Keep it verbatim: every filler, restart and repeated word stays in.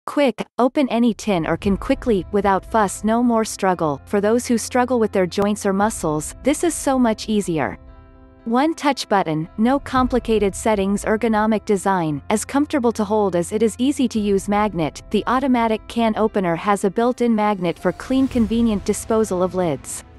Quick, open any tin or can quickly, without fuss, no more struggle. For those who struggle with their joints or muscles, this is so much easier. One touch button, no complicated settings, ergonomic design, as comfortable to hold as it is easy to use. Magnet. The automatic can opener has a built-in magnet for clean, convenient disposal of lids.